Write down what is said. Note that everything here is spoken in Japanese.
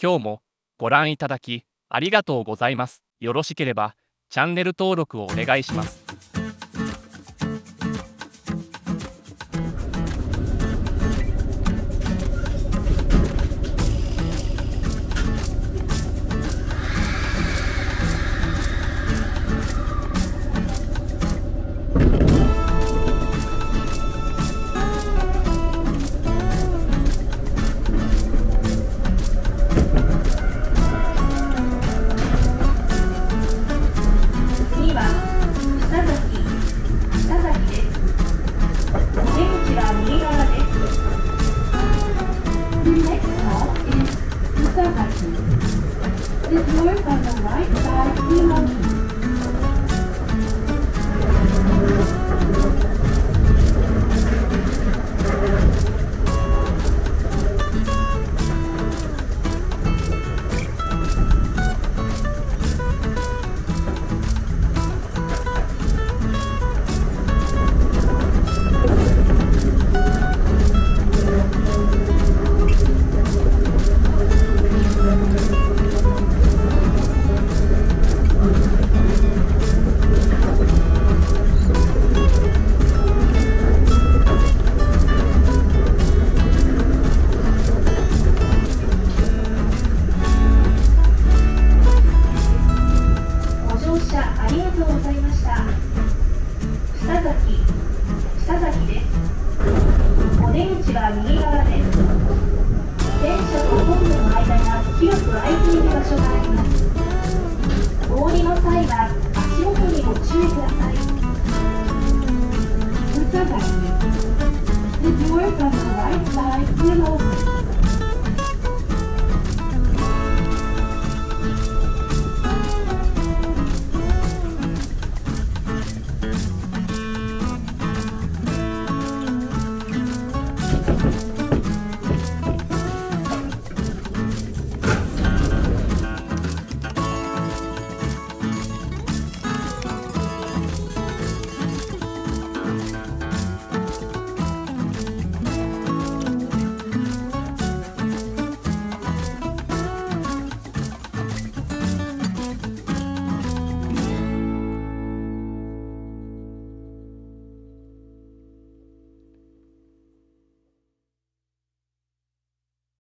今日もご覧いただきありがとうございます。よろしければチャンネル登録をお願いします。 This work on the right side, T-monkey. ありがとうございました。草崎です。お出口は右側です。電車とホームの間が広く空いている場所が